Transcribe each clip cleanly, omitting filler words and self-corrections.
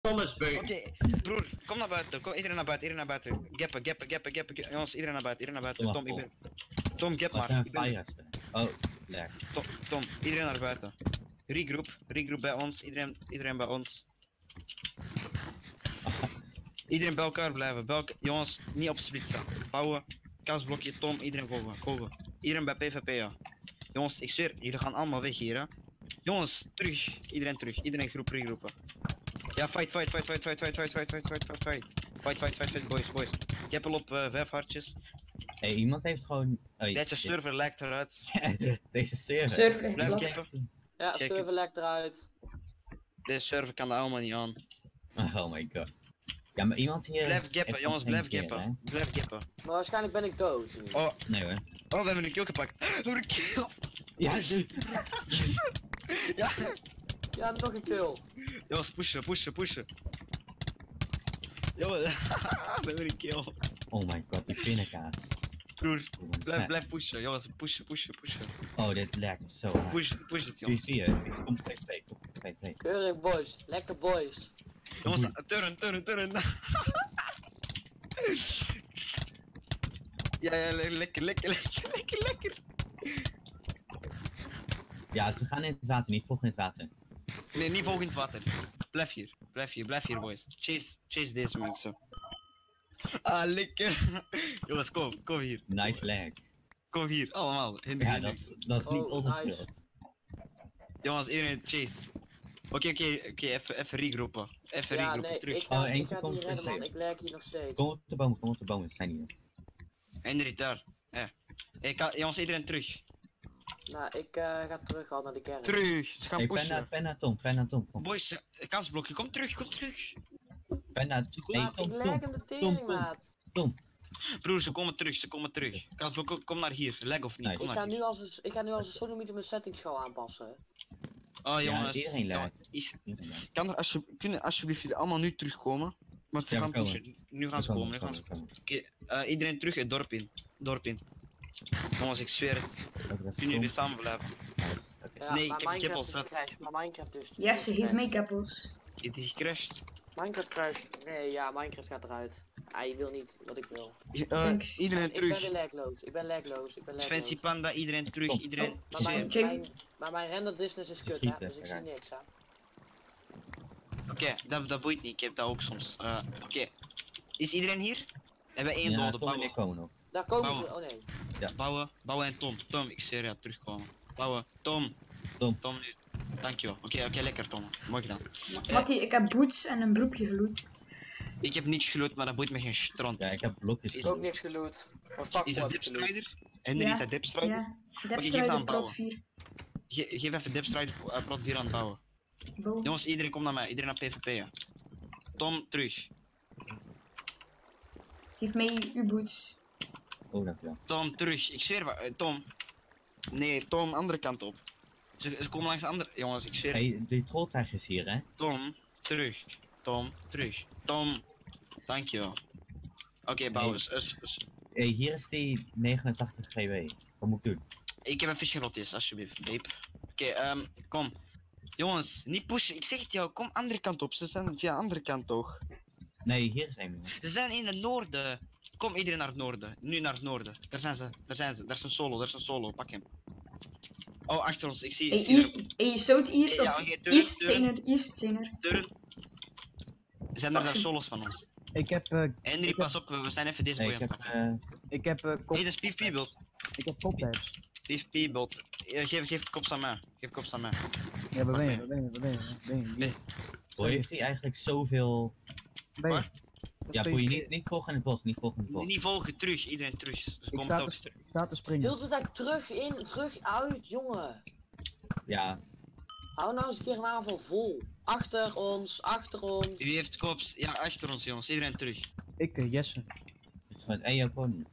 Thomas Beuk. Oké, broer, kom naar buiten. Kom, iedereen naar buiten, iedereen naar buiten. Gappen. Jongens, iedereen naar buiten, Tom, ik ben... Tom, gap maar. Wat zijn fires? Oh, lekker. Tom, iedereen naar buiten. Regroup bij ons, iedereen bij ons. Iedereen bij elkaar blijven, jongens, niet opsplitsen. Bouwen, kastblokje, Tom, iedereen go. Iedereen bij PvP, ja. Jongens, ik zweer, jullie gaan allemaal weg hier, hè. Jongens, iedereen regroepen. Ja, fight, boys. Ik heb al op 5 hartjes. Hey, iemand heeft gewoon... Oh, Deze server lijkt eruit. Deze server. Server Blijf ligt gappen. Ja, Check. server lekt eruit. Deze server kan er allemaal niet aan. Oh my god. Ja, maar iemand hier... Blijf gappen, jongens, blijf gappen. Maar waarschijnlijk ben ik dood nu. Oh, Nee hoor. we hebben een kill gepakt. Door een kill. Ja, Ja. Ja, nog een kill. Jongens, pushen. Jongens, we hebben een kill. oh my god, die pindakaas. Broer, blijf pushen, jongens, pushen. Oh, dit lijkt zo hard. Push het, jongens. 4-4, kom 2-2. Keurig boys, lekker boys. Jongens, turn. Ja, lekker. Ja, ze gaan in het water, niet volgen in het water. Nee, niet volgen in het water. Blijf hier, boys. Chase deze mensen. Ah, lekker. Jongens, kom hier. Nice lag. Kom hier, allemaal. Ja, dat is niet Oh, onze nice. schuld. Jongens, iedereen chase. Oké, even regroepen. Even Ja, regroepen, nee, terug. ik Oh, ga eentje het komt niet redden terug. man, ik leg hier nog steeds. Kom op de bomen, ze zijn hier. En retard. Jongens, iedereen terug. Nou, ik ga terug al naar de kerk. Terug, ze gaan Hey, pushen. pen naar Tom, kom. Boys, kansblokje, kom terug. Pen naar... Hey, Ik Tom, leg hem de tering, maat. Broer, ze komen terug. Kansblok, kom naar hier. Leg of niet, Nice. kom Ik naar ga hier. nu als een sodomieter mijn settings gaan aanpassen. Oh Ja, jongens, iedereen laagt. Kan er kunnen alsjeblieft jullie allemaal nu terugkomen? Want ze Ja, we gaan komen. pushen. Nu gaan ze komen. Oké, iedereen terug het dorp in. Jongens, ik zweer het. Kunnen jullie samen blijven? Ja, Nee, maar ik heb Minecraft al is zat. gecrashed, maar Minecraft dus. Jesse heeft meekappels. Het is gecrashed. Minecraft crashed. Nee, ja, Minecraft gaat eruit. Je wil niet wat ik wil. Thanks. Iedereen Ik ben terug. weer lagloos. Ik ben lagloos. Fancy Panda, iedereen terug. Kom. Iedereen. Maar mijn render distance is kut, hè, Schieten, dus ik zie raak. niks, hè. Oké, dat boeit niet. Ik heb dat ook soms. Oké. Is iedereen hier? We hebben één Ja, dode. Tom en ik komen nog. Daar komen Bouwen. ze. Oh nee. Bouwen en Tom. Tom, ik zie ja terugkomen. Bouwen. Tom nu. Dankjewel. Oké, lekker Tom. Mooi gedaan. Mattie, ik heb boots en een broekje geloot. Ik heb niks geloot, maar dat boeit me geen strand. Ja, ik heb blokjes. Ik heb ook niks geloot. Een fuck Is heb dat ik geloot. Dipstrider? Henry, is dat Dipstrider? Ja, geef aan Depstrider bouwen. prot 4. Geef even Dipstrider plot 4 aan het bouwen. Boom. Jongens, iedereen komt naar mij. Iedereen naar PvP, ja. Tom, terug. Geef mij uw boots. Oh, dankjewel. Tom, terug. Ik zweer, Tom. Nee, Tom, andere kant op. Ze komen langs de andere... Jongens, ik zweer. Hey, die trolltag is hier, hè? Tom, terug. Tom, dankjewel. Oké, bouwen. Hey, hier is die 89 GW. Wat moet ik doen? Ik heb een visserotjes, alsjeblieft, babe. Oké, kom. Jongens, niet pushen. Ik zeg het jou, kom andere kant op. Ze zijn via andere kant toch? Nee, hier is één. Ze zijn in het noorden. Kom iedereen naar het noorden. Nu naar het noorden. Daar zijn ze. Daar is een solo. Pak hem. Oh, achter ons. Ik zie er. Southeast Ja, of oké, East zijn er. Turn. Zijn er daar solos van ons? Ik heb Henry, pas op. We zijn even deze Nee, boy ik aan het heb... pakken. ik heb Hey, dat is PvP-beeld. ik heb kopbacks. PvP-beeld. Geef kops aan mij. Ja, waar ben je? Hoor, heeft hij eigenlijk zoveel... Waar? Ja, moet je niet volgen in het bos, niet volgen in het bos. Niet volgen, terug. Iedereen terug. Ze komen sta telkens te- terug. Sta te springen. Heel de tijd terug in, terug uit, jongen. Ja, Hou nou eens een keer een aanval vol. Achter ons. Wie heeft kops? Ja, achter ons jongens. Iedereen terug. Ik, Jesse. het is gewoon één pony.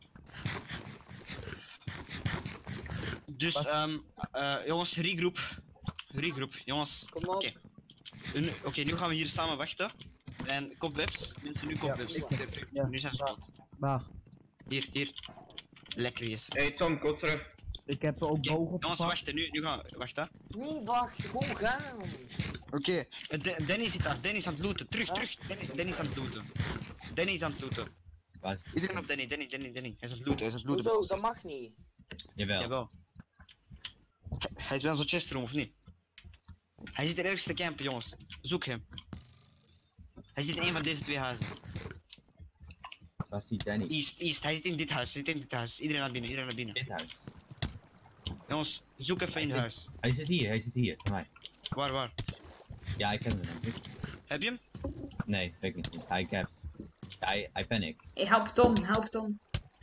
Dus, jongens, regroup, jongens. Kom op. Oké, nu gaan we hier samen wachten. En kopwebs, mensen nu kopwebs. Ja. Nu zijn ze dood. Waar? Hier. Lekker is. Hey Tom, kom terug. Ik heb ook Oké, bogen jongens, opgepakt. wachten, nu gaan we, wacht hè. Nee, wacht. Gewoon gaan. Oké, Danny zit daar, Danny is aan het looten. Terug. Danny is aan het looten. Danny is aan het looten. Waar is- Iedereen op Danny. Hij is aan het looten, Hoezo? Dat mag niet. Jawel. Jawel. Hij is wel zo'n chestroom, of niet? Hij zit er ergens te campen, jongens. Zoek hem. Hij zit in een van deze twee huizen. Waar is die Danny? East. Hij zit in dit huis, Iedereen naar binnen, Dit huis. Jongens, zoek even in het huis. Hij zit hier, bij mij. Waar? Ja, ik heb hem denk ik. Heb je hem? Nee, weet ik niet. Hij capt. Hij panikt. Hey, help Tom.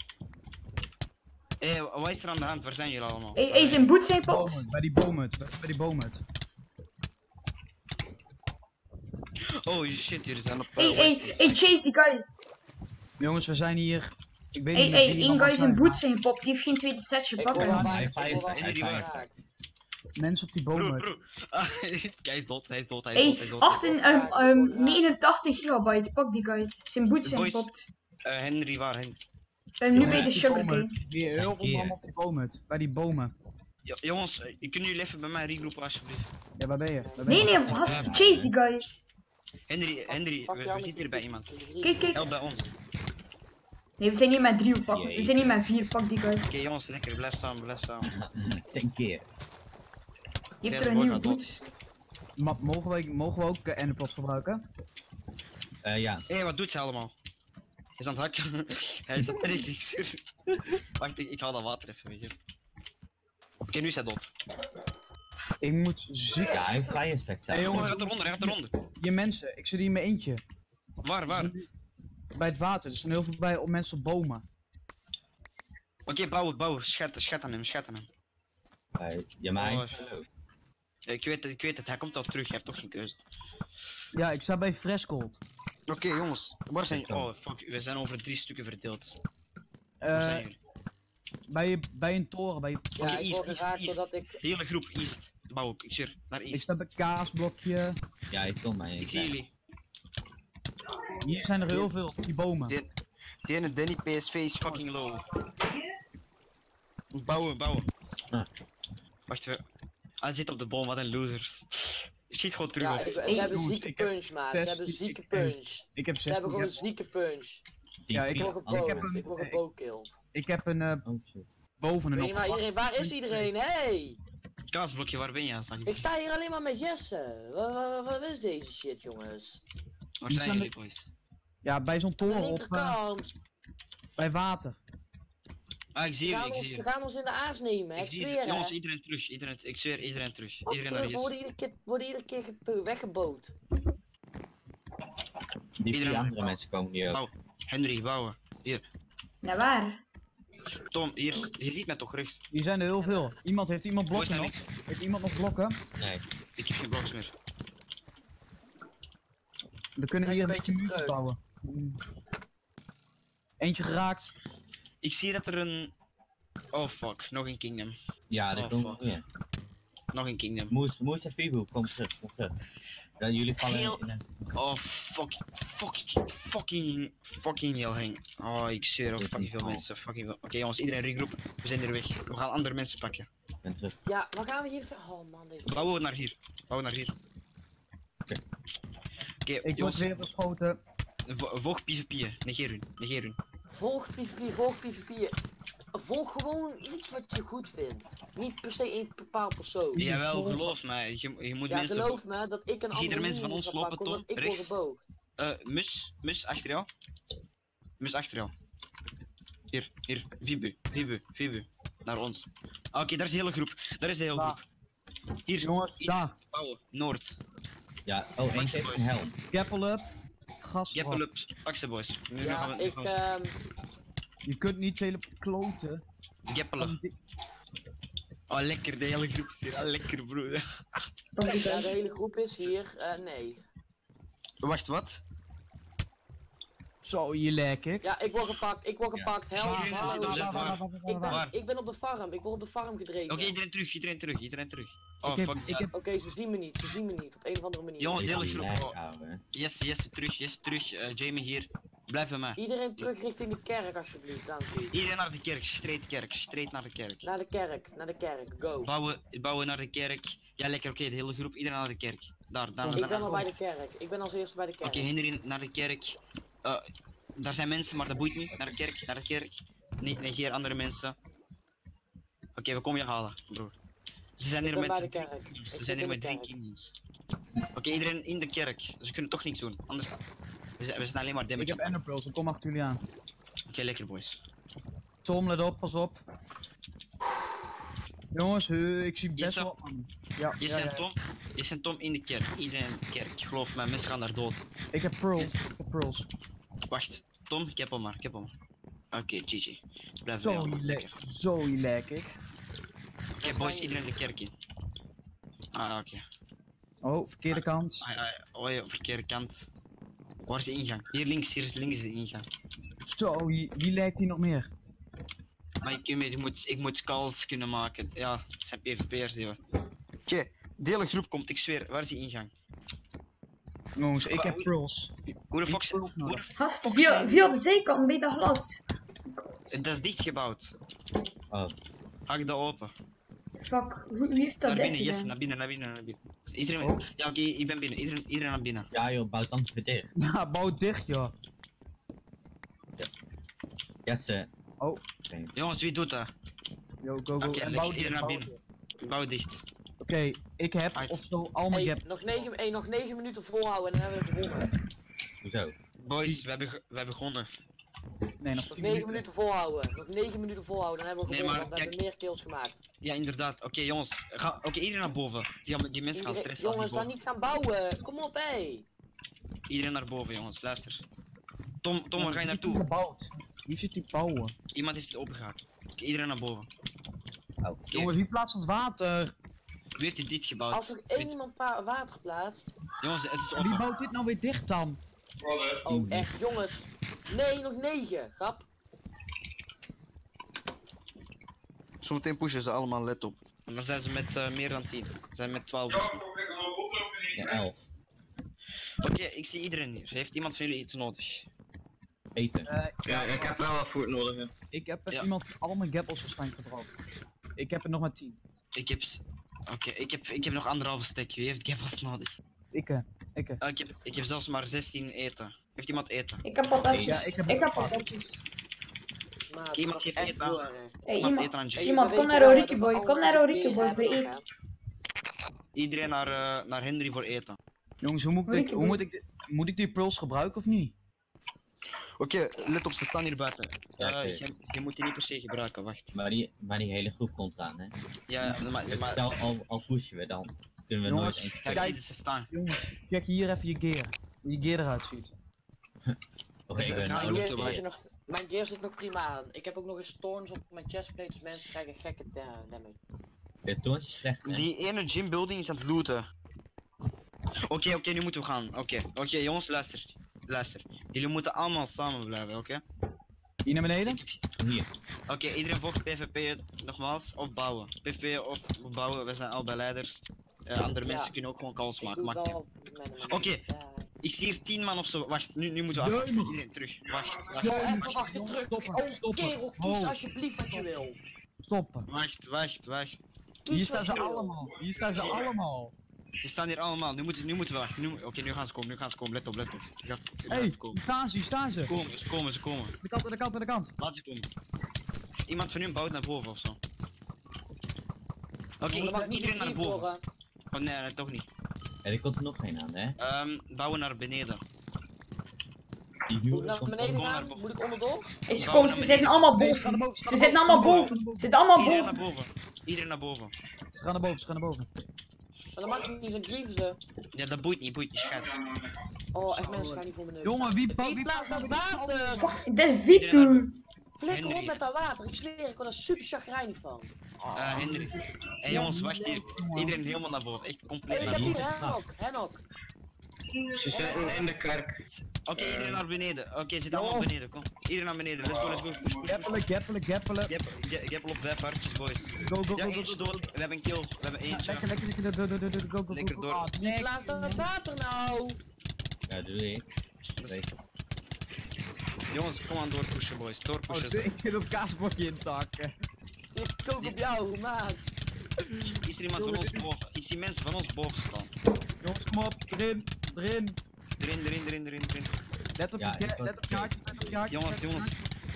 Wat is er aan de hand? Waar zijn jullie allemaal? Hey, zijn boots zijn pot. Bomen, bij die bomen. Bij die bomen. Oh shit, jullie zijn op... Hey, chase die guy. Jongens, we zijn hier. Ik weet Hey, niet één wie guy allemaal zijn zijn, boots zijn pop. Die heeft geen tweede setje Ik word pakken. al maar bij. hij Ik word al fire- bij hij geraakt. maar mensen op die bomen. Broer. Hij is dood. Hey, 89 gigabyte. Pak die guy. Zijn boots zijn Boys. popt. Henry, waar? Nu Jongens, bij de die sugarcane. bomen. Hier, heel veel allemaal op die bomen. Bij die bomen. Jongens, kunnen jullie even bij mij regroepen alsjeblieft? Ja, waar ben je? Nee, chase die guy. Henry, Pak we jou met zitten hier bij iemand. Kijk. Help bij ons. Nee, we zijn niet met 3 pakken. We Jee. zijn niet met 4. Pak die guy. Oké, jongens, lekker, blijf samen. Zijn keer. Die heeft Ja, er een dat nieuwe wordt boots. Mogen we ook enderpearls gebruiken? Ja. Hé, wat doet ze allemaal? Hij is aan het hakken. Hij is aan het hakken, ik zweer. Wacht, ik haal dat water even, weet je. Oké, nu is hij dood. Ik moet ziek. Ja, hij heeft fire spec Hey, Oh, jongens. hij gaat eronder. Hier mensen, ik zit hier in mijn eentje. Waar? Bij het water, er zijn heel veel bij mensen op bomen. Oké, bouwen. Schet aan hem. Ja, maar hij Oh, is dood. Ik weet het, hij komt al terug, hij heeft toch geen keuze. Ja, ik sta bij Freshgold. Oké, jongens, waar zijn jullie? Oh, fuck, we zijn over 3 stukken verdeeld. Waar Eh zijn jullie? bij een toren, bij... Ja, Oké, ik word East. geraakt doordat ik... Hele groep East. Bouw ik zweer, naar Ik East. sta bij kaasblokje. Ja, ik kom maar. Ik zie jullie. Hier zijn er heel veel, die bomen. Die ene Danny PSV is fucking low. Bouwen. Ah. Wacht even. Hij zit op de boom, wat een losers. Schiet gewoon terug Ja, op. ze hebben jongens, zieke ik heb punch, maat. Ze hebben 16 zieke punch. Ik heb Ze hebben 16. gewoon zieke punch. Ja, Ik ik word heb geboot. een- Ik word gebokilled. Ik heb een Oh shit. boven Weet een je maar iedereen, waar is iedereen? Hey! Kaasblokje, waar ben je? Zag Ik sta hier alleen maar met Jesse. Wat is deze shit, jongens? Waar Die zijn zijn jullie, boys? Ja, bij zo'n Aan de toren op, linkerkant. bij water. Ah, ik zie We jullie, gaan, ik zie we jullie. gaan ons in de aars nemen, ik Ik zie ze. zweer Jongens, hè. iedereen terug. Ik zweer, iedereen terug. Op Iedereen terug, we naar worden iedere keer weggeboot. Die Iedereen- 4 andere mensen komen hier ook. Oh. Henry, bouwen. Naar waar? Tom, hier. Je ziet mij toch rechts? Hier zijn er heel veel. Heeft iemand Boys blokken naar nog? links. Heeft iemand nog blokken? Nee. Ik heb geen bloks meer. Dan kunnen we Trek hier een een beetje muur terug. bouwen. Eentje geraakt. Ik zie dat er een... Oh fuck, nog een kingdom. Ja, dat Oh, komt fuck. nog meer. Nog een kingdom. Moes en Fibu, kom terug. Ja, jullie vallen Heel- in een... Oh fucking heel heng. Oh, ik zweer ook Dit fucking is veel al. mensen. Fucking veel. Oké jongens, iedereen regroup. We zijn er weg. We gaan andere mensen pakken. Ik ben terug. Ja, waar gaan we hier Oh man, deze... Bouwen we naar hier. Oké, Ik word jongens, weer geschoten. volg PvP'en. Negeer hun. Volg PvP. Volg gewoon iets wat je goed vindt. Niet per se één bepaald persoon. Jawel, geloof mij. Je moet Ja, mensen... geloof me dat ik een Je ziet er andere mensen van move ons ga lopen, pakken, Tom, omdat ik rechts. word geboogd. Mus achter jou. Mus achter jou. Hier, Vibu. Naar ons. Oké, daar is de hele groep. Daar is de hele Waar? groep. Hier, Jongens, hier, daar. bouwen. Noord. Ja, oh, één heeft een helm. Gappel up. Gas Je hebt erop. wel up. Pak ze, boys. Nu Ja, gaan we... ik, Je kunt niet kloten. Gappelen. Oh, lekker, de hele groep is hier. Oh, lekker, broer. Pak die ja, de guy. hele groep is hier. Nee. Wacht, wat? Zo, je lekker. Ja, ik word gepakt. Help, Iedereen hallo. zit op de- waar? Ik ben op de farm. Ik word op de farm gedreven. Oké, iedereen terug. Oh, Ik heb- fuck. ik ja. heb- Oké, ze zien me niet. Op een of andere manier. Jongens, de hele Die groep. lag Oh. houden, hè. Yes, terug. Jamie hier. Blijf bij mij. Iedereen terug richting de kerk, alsjeblieft. Dank u. Iedereen naar de kerk. Straight naar de kerk. Naar de kerk. Go. Bouwen naar de kerk. Ja, lekker, oké, de hele groep. Iedereen naar de kerk. Daar. Ik ben al bij de kerk. Ik ben als eerste bij de kerk. Oké, Henry, naar de kerk. Daar zijn mensen, maar dat boeit niet. Naar de kerk. Niet negeer andere mensen. Oké, we komen je halen, broer. Ze zijn Ik hier ben bij de met... kerk. Ze Ik zijn zit hier in de met 3 kerk. kingdoms. Oké, iedereen in de kerk. Ze kunnen toch niks doen. Anders... We zijn alleen maar Ik damage heb aan. Ender Pearls, ik kom achter jullie aan. Oké, lekker boys. Tom, let op, pas op. Jongens, ik zie best Jesse? wel... Ja, Je en Tom in de kerk. Iedereen in de kerk. Geloof me, mensen gaan daar dood. Ik heb Pearls. Wacht, Tom, ik heb hem maar. Oké, GG. Blijf bij Zo jou. lekker. Zo lekker. Oké, boys, iedereen de kerk in. Oké. Oh, verkeerde kant. Oh ja, verkeerde kant. Waar is de ingang? Hier links is de ingang. Zo, wie lijkt hier nog meer? Maar ik moet calls kunnen maken. Ja, het zijn PvP'ers die we... Oké, de hele groep komt, ik zweer. Waar is die ingang? Jongens, ik heb Pearls. Hoe de fox... Pearls nodig. Gast, via de zijkant ben je toch last? Dat is dichtgebouwd. Oh, Hak dat open. Fuck, wie heeft dat Naar dicht binnen, yes, gedaan? naar binnen. Iedereen... Oh. Ja, oké, ik ben binnen. Iedereen naar binnen. ja joh, bouw het anders weer dicht. Ja, bouw het dicht, joh. Jesse. Oh. Oké. Jongens, wie doet dat? Yo, go. Oké, En lekker, bouw iedereen dicht, naar bouw binnen. dicht. Bouw dicht. Oké, ik heb Uit. of zo allemaal Hey, gap. nog 9 minuten volhouden en dan hebben we gewonnen. Hoezo? Boys, we hebben begonnen. Nee, nog Nog 10 9 minuten. minuten volhouden. Nog 9 minuten volhouden, dan hebben we Nee, gewonnen. maar Want we hebben meer kills gemaakt. Ja, inderdaad. Oké, jongens. Oké, iedereen naar boven. Die mensen gaan stressen als Jongens, die daar boven. niet gaan bouwen. Kom op, hé. Iedereen naar boven, jongens. Luister. Tom, waar ga je Wie naartoe? gebouwd? Wie zit die bouwen? Iemand heeft het opengehaald. Oké, iedereen naar boven. Oh. Jongens, wie plaatst het water? Wie heeft dit gebouwd? Als er één iemand water plaatst. Jongens, het is En wie open. bouwt dit nou weer dicht dan? Oh, echt, jongens. Nee, nog 9. Grap. Zometeen pushen ze allemaal, let op. Maar zijn ze met meer dan 10. Ze zijn met 12. Ja, 11. Oké, ik zie iedereen hier. Heeft iemand van jullie iets nodig? Eten. Ja, ik heb wel wat voet nodig. Ik heb Ja. iemand al mijn gappels waarschijnlijk gebruikt. Ik heb er nog maar 10. Ik heb nog 1,5 stek. Wie heeft gappels nodig? Ik. Ik heb zelfs maar 16 eten. Heeft iemand eten? Ik heb patatjes. Ja, ik heb ik heb patat. patatjes. Maat, Iemand dat geeft is echt eten aan. heel erg. Hey, Iemand iemand, eten aan Jay. iemand We kom weten naar wel Oriki dat we boy. Kom allemaal naar zoveel Oriki boy voor hebben, eten. hè. Iedereen naar Henry voor eten. Jongens, moet ik die pearls gebruiken of niet? Oké, let op, ze staan hier buiten. Ja, oké. Je moet die niet per se gebruiken, wacht. Maar die hele groep komt eraan, hè. Ja, maar Stel, al pushen we dan. Kunnen we Jongens, nooit eens kijk, Kijk. hier ze staan. Jongens, check hier even je gear. Hoe je gear eruit ziet. Oké, Ze gaan nou, hier Mijn te gear zit wachten. mijn gear zit nog prima aan. Ik heb ook nog eens thorns op mijn chestplate, dus mensen krijgen gekke damage. de toons is slecht, hè. Die ene gym building is aan het looten. Oké, nu moeten we gaan. Oké, jongens, luister. Jullie moeten allemaal samen blijven, oké? Hier naar beneden? Hier. Oké, iedereen volgt PvP nogmaals, of bouwen. PvP of bouwen, we zijn al bij leiders. Andere Ja. mensen kunnen ook gewoon calls Ik maken. doe Maakt niet wel met Oké. Ja. Ik zie hier 10 man of zo. Wacht, nu moeten we af. Jemig. Iedereen terug. Wacht. Ja. Even wachten, druk. Stoppen, Oh, stoppen. kerel, kies Oh. alsjeblieft wat je wil. Stoppen. Wacht. Kies Hier staan wat ze je wil. allemaal. Hier staan ze allemaal. Ze staan hier allemaal. Nu moeten we wachten. Oké, nu gaan ze komen. Let op. Jullie Hé, gaan komen. hier staan ze. Ze komen. De kant. Laat ze komen. Iemand van hun bouwt naar boven of zo. Oké, Dat mag niet iedereen naar gegriefd boven. worden. Oh nee, toch niet. En er komt er nog geen aan, hè. Bouwen naar beneden. Die Moet ik huur naar komt beneden Kom naar gaan? boven. Moet ik onderdoor? Hey, ze komen, ze zitten allemaal Nee, ze gaan boven. naar boven. Ze zitten allemaal boven. Ze zitten allemaal Iedereen naar boven. boven. Iedereen naar boven. Ze gaan naar boven. Maar dat mag niet, zijn grieven ze. Ja, dat boeit niet, schat. Oh, echt mensen gaan niet voor mijn neus. Jongen, staan. Wie plaatst dat water? Fuck, dit is Vitu. Flikker op Henry. met dat water, ik zweer, ik word er super chagrijnig van. Henry. Hé jongens, wacht hier. Iedereen helemaal naar boven. Echt Hé, compleet ik naar heb hier boven. Henok. Ze zitten in de kerk. Oké, iedereen naar beneden. Oké, zit allemaal Oh. beneden. Kom. Iedereen naar beneden. Let's go. Push. Gappelen. Gappel op web, hartjes, boys. Go. Ja, eentje dood. We hebben een kill. We hebben eentje. Lekker. Go. Lekker door. Ah, Wie nee. plaatst dat water nou? Ja, doe ik. Weet je. Jongens, kom aan doorpushen, boys. Oh, Doorpushen. ik zit op kaasblokje in te hakken. Ik kook op jou, maat. Is er iemand van ons boven? Ik zie mensen van ons boven staan. Jongens, Kom op, erin. Erin. Let op Ja, je ik was- let op je haartjes, let op je haartjes. Jongens, let op je jongens.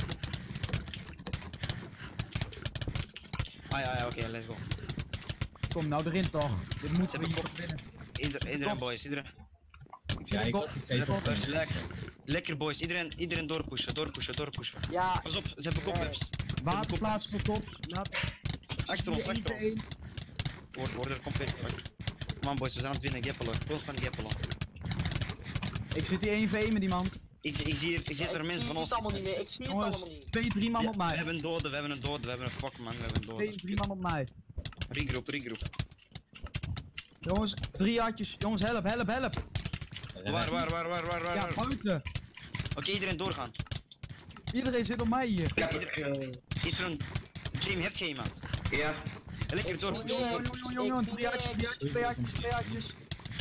Ja, oké, let's go. haartjes. Kom nou erin toch. Dit moeten we Zet hier hem winnen. Iedereen boys, iedereen. Ja, ik was Lekker boys, iedereen doorpushen. Ja, Pas op, ze hebben kopwebs. Waterplaats voor tops. Achter ons. Order, kom feest. Kom aan boys, we zijn aan het winnen, gappelen. Constant gappelen. Ik zit hier 1v1 met iemand. Ik zie er mensen van ons. Ik zie het allemaal niet meer, ik zie het Jongens, allemaal niet. 2, 3 man Ja, op we mij. hebben een dode, we hebben een fuck man, we hebben een 2, 3 dode. man op mij. Regroup. Jongens, 3 hartjes. Jongens, help. Waar? Ja, buiten. Oké, iedereen doorgaan. Iedereen zit op mij hier. Ik heb het, Is er een... Jamie, heb je iemand? ja. Lekker Ik door. zie Jongen, 3 hartjes, 2 hartjes.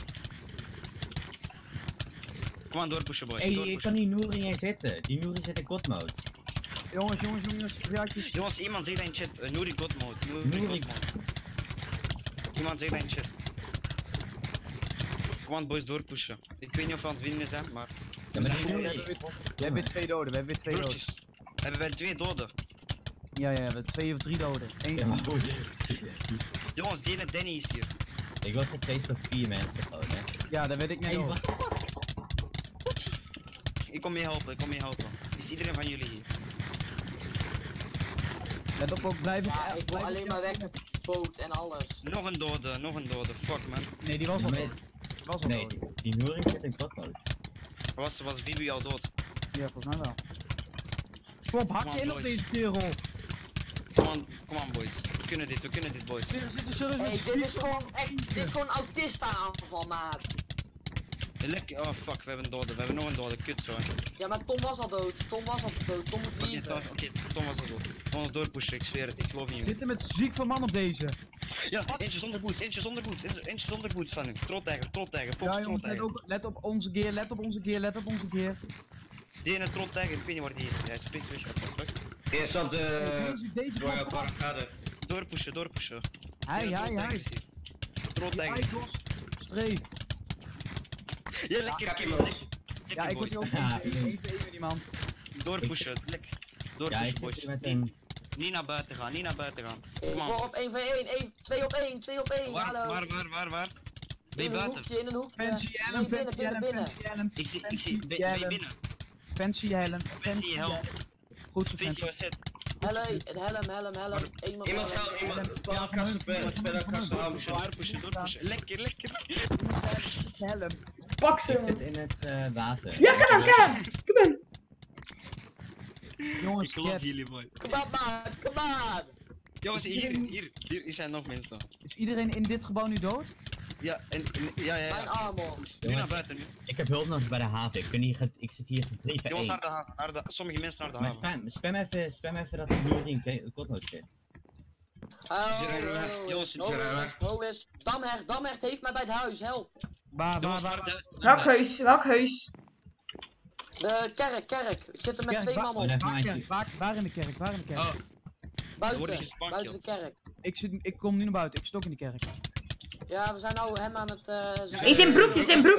Kom aan, doorpushen boys. Hey, ik Doorpushen. kan die Nouri niet zitten. Die Nouri zit in god mode. Jongens, 3 hartjes. Jongens, iemand zegt dat in chat. Nouri God mode. Nouri. Iemand zegt dat in chat. Kom aan boys, doorpushen. Ik weet niet of we aan het winnen zijn, maar... Ja, maar zijn die goed. Nouri... We hebben weer 2 doden, Broertjes. Hebben wij 2 doden? Ja, we hebben 2 of 3 doden. Ja, maar hoe? Jongens, die en Danny is hier. Ik was er 2 tot 4 mensen gewoon, hè. Ja, dat weet ik niet. Hey, Hoor. wat? Ik kom je helpen. Is iedereen van jullie hier? Let op, ook blijven. Ja, ik wil alleen maar weg met boot en alles. Nog een dode. Fuck man. Nee, die was al Nee. dood. Die was al Nee, dood. die Nouri zit in god mode. Was Vivi al dood? Ja, volgens mij wel. Kom op, hak Kom je aan, in op boys. deze kerel. Kom aan boys. We kunnen dit boys. Zit er serieus Hey, met dit is gewoon echt, dit is gewoon autistenaanval, maat. Lekker, oh fuck, we hebben nog een dode, kut zo. Ja, maar Tom was al dood, Tom moet lieven. Oké, Tom was al dood. Gewoon nog doorpushen, ik zweer het, ik geloof niet in. Zitten met ziek van man op deze. Ja, eentje zonder boots staan nu. Trottijger, Ja, Fox jongens, trottijger. let op onze gear. Die ene trottijger, ik weet niet waar die is. Hij is spits weg, wat Eerst op de Deze Royal komt af. Parkade. Doorpushen. Hij. Trottijger. Eikos, streef. Ja, lekker, Ja, Kim. iemand. Ja, ik word hier ook Ja, even met iemand. Doorpushen, lekker. Ja, Doorpushen, ik boys. zit hier met een... Niet naar buiten gaan. Ik Kom word aan. op 1v1, 2 op 1, hallo. Waar? Ben je In een buiten? hoekje, in een hoekje. Fancy Nee, Helen, binnen. Ik zie, ben je binnen? Fancy Helen. Fancy help. Goed zo, Fancy Fancy. set. Helm. Iemand helpt, iemand. Spelkast, spelkast, Doorpushen. Lekker. Helen. Pak ze, Ik man. zit in het water. Ja, kom hem. Jongens, Ik geloof Cat, jullie, boy. Come on. Jongens, hier zijn nog mensen. is iedereen in dit gebouw nu dood? Ja. Mijn armor. Nu naar buiten nu. Ik heb hulp nodig bij de haven. Ik zit hier gedreven. Jongens, naar de haven. Sommige mensen naar de Maar haven. spam even dat die Nouri in god mode zit. Jongens, Damhert heeft mij bij het huis, help. Jongens, Waar? naar de Welk huis? De kerk. Ik zit er met 2 man op. Waar in de kerk? Oh, Buiten worden gespakt, de joh. kerk. Ik kom nu naar buiten, ik stok in de kerk. Ja, we zijn nou hem aan het... Hij is in broek.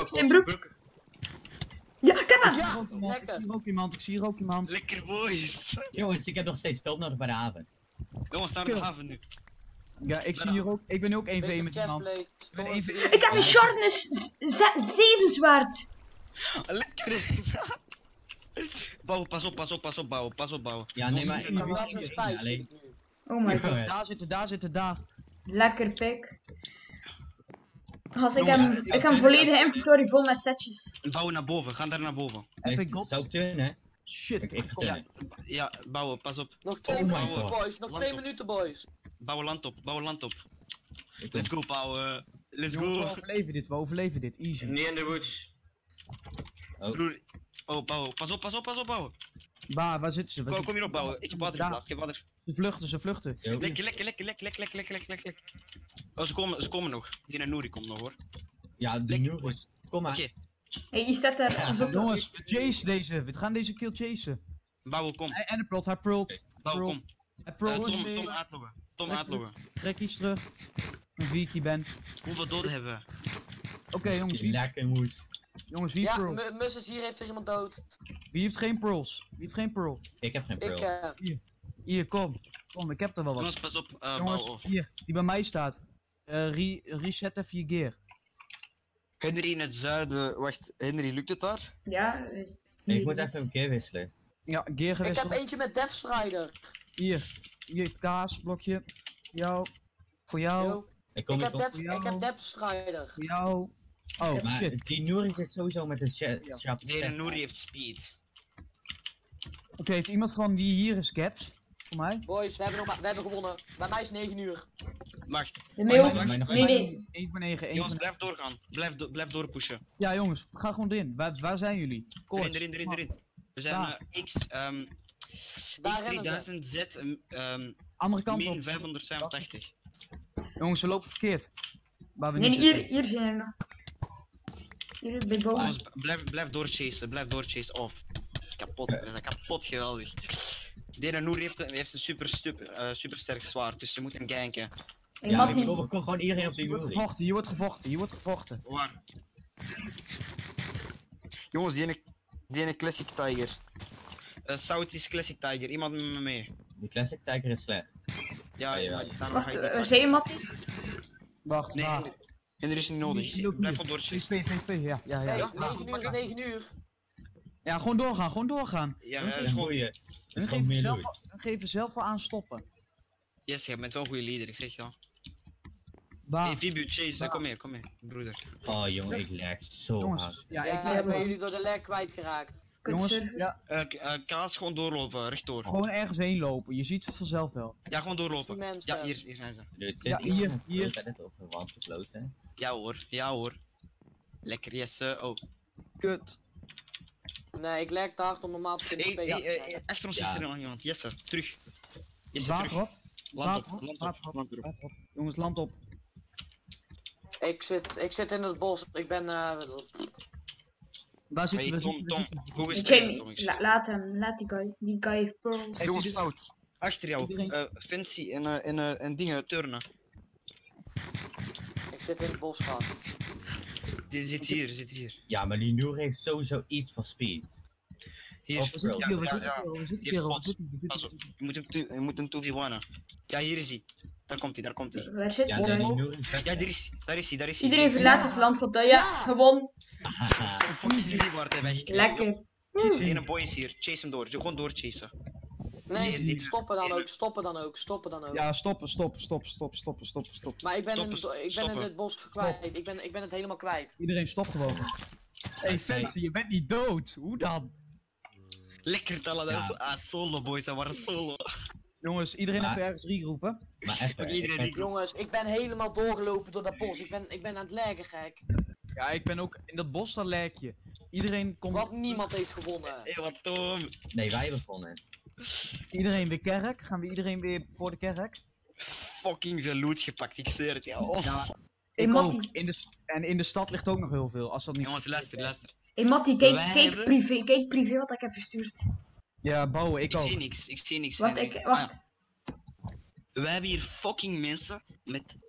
Ja, kom hem. lekker. Ik zie hier ook iemand. Lekker boys. Jongens, ik heb nog steeds hulp nodig bij de haven. Jongens, naar de haven nu. Ja, ik zie hier ook, ik ben ook 1v1 Beetje met iemand. chestplate, ben storms even- 3. Ik heb een sharpness 7 zwaard. Lekker. Bouwen, pas op, bouwen. Ja, nee, maar Ik in de kan wel wissel een is spijs. alleen... Oh my god. Daar zitten. Lekker pik. Als ik heb volledige inventory vol met setjes. Bouwen naar boven, gaan daar naar boven. Heb ik God? Zou ik turnen? Shit. Ik ga Kom, turnen. Ja, bouwen, pas op. Nog 2 Oh my minuten, god. boys. Nog 2 minuten, boys. Bouwen land op. Ik Let's go, bouwen. Let's Jongens, go. we overleven dit, easy. Niet in de woods. Broer. Oh, bouwen. Pas op, bouwen. Waar zitten ze? Kom hier op, bouwen. Ik heb water in plaats, ik heb water. Ze vluchten. Yo. Lekker. Oh, ze komen nog. Die naar Nouri komt nog, hoor. Ja, die Nouri. Kom maar. Oké, Hé, je staat daar. Pas op. Jongens, we chase deze. We gaan deze kill chasen. bouwen, kom. En de plot, hij prult. Bouwen, kom. Hij prult. Tom uitloggen. Trek iets terug. Een Viki ben. Hoeveel doden hebben we? Oké, jongens, Lekker moes. jongens, wie Ja, heeft pearl? Musses, hier heeft er iemand dood. Wie heeft geen pearls? Wie heeft geen pearl? Ik heb geen Ik, pearl. Hier, kom. Kom, ik heb er wel wat. Jongens, pas op. Jongens, Bouw. hier, die bij mij staat. Reset even je gear. Henry in het zuiden. Wacht, Henry, lukt het daar? Ja, dus... Ik moet even een keer wisselen. Ja, gear ik heb gewisseld. eentje met Death Strider. Hier, het kaasblokje. Jou. Voor jou. Yo. Ik kom Ik niet op. heb Death Strider. Voor jou. Oh, Maar shit. die Nouri zit sowieso met een sharp Nee, de Nouri heeft speed. Oké, heeft iemand van die hier is caps? Voor mij? Boys, we hebben gewonnen. Bij mij is 9 uur. Wacht. De mail... Wacht, wacht, wacht. Nee, nee. 1 voor 9, 1 Jongens, voor 9. blijf doorgaan. Blijf doorpushen. Ja, jongens, ga gewoon erin. Waar zijn jullie? Koorts. Erin. We zijn Daar. Daar rennen ze. X3000Z Andere kant min op. 585. Jongens, we lopen verkeerd. Waar we Nee, nu nee, zitten. hier zijn er nog. Hier is bij boven. Jongens, blijf doorchasen. Oh, kapot. Dat is kapot geweldig. Dene Noer heeft een super sterk zwaard, dus je moet hem ganken. Hey, Ja, Mattie. ik kom gewoon iedereen op die Hier wordt Nouri. gevochten, hier wordt gevochten. Waar? Jongens, die ene Classic Tiger. Southeast Classic Tiger, iemand met me mee. Die Classic Tiger is slecht. Ja, Ja. dan Wacht, ga ik die waar zijn je, Mattie? Wacht, Nee, waar? en er is niet nodig. Hier, Blijf gewoon doorchasen. TP, ja. Hey, 9 uur is 9 uur. Ja, gewoon doorgaan. Ja, Dat is gewoon. goeie. Dat Hun is gewoon meer loot. geven zelf wel aan stoppen. Yes, je bent wel een goede leader, ik zeg ja. Waar? Hey, Fibu, Chase, Waar? kom hier, broeder. Oh jongen, ik lag zo Jongens, hard. ja, Ja, ik ik leg ben jullie door de leg kwijtgeraakt. Jongens, Kutser. ja, Kaas, gewoon doorlopen, rechtdoor. gewoon ergens heen lopen. Je ziet het vanzelf wel. Ja, gewoon Die doorlopen. mensen. Ja, hier zijn ze. Dude, zit Ja, iemand hier, met hier. bloot net op de wand te kloten? Ja hoor. Lekker, yes. Oh. Kut. Nee, ik leg te hard om normaal te kunnen spelen. Achter ons Ja. is er nog iemand. Jesse, terug. Jesse, Water terug. op. Land Water op, op. land Water op, op. land op. Water op. Jongens, land op. Ik zit in het bos. Ik ben... Waar zitten Hey, we? Tom, hoe is het? Jamie, laat hem. Laat die guy. Die guy heeft pearls. Hey, Jongens, dit- fout. Achter jou. Iedereen- Fancy en dingen, turnen. ik zit in het bos gehad. Die zit hier. Ja, maar die Nouri heeft sowieso iets van speed. Hier. Oh, We zitten Ja, hier, we ja, zitten ja. hier, we zitten Hier hier, we plots. zitten hier. Pas op. Je moet hem 2v1'en. Ja, hier is hij. Daar komt hij. Waar zit Ja, die nee, die guy? Nouri is weg. Ja, daar is hij. Iedereen verlaat het land van ja, gewoon. Haha. Fucking reward hebben wij gekregen. Lekker. Die ene boy is hier. Chase hem door. Gewoon doorchasen. Nee, Nee, stoppen dan ook. Ja, stoppen. Maar ik ben Stoppen. in het bos kwijt. Ik ben het helemaal kwijt. Iedereen stop gewoon. Hey Fancy, je bent niet dood. Hoe dan? Lekker tellen. Dat is Ja. solo boys. Dat waren solo. Jongens, iedereen Maar- even ergens regroepen. Maar even, Oké, iedereen ik die- ben- Jongens, ik ben helemaal doorgelopen door dat bos. Ik ben aan het leggen, gek. Ja, ik ben ook in dat bos, dat lijk je. Iedereen komt. Want niemand heeft gewonnen. Hé, wat Tom. Nee, wij hebben gewonnen. Iedereen weer kerk. Gaan we iedereen weer voor de kerk? Fucking veel loot gepakt. Ik zweer het. Ja. Oh. Ja, Hey, ik ook. Mattie. En in de stad ligt ook nog heel veel. Als dat niet. Jongens, luister. Hey Mattie, Wij kijk hebben- privé wat ik heb verstuurd. Ja, bouwen, ik Ik ook. zie niks. Wacht, Ah, ja. wacht. We hebben hier fucking mensen met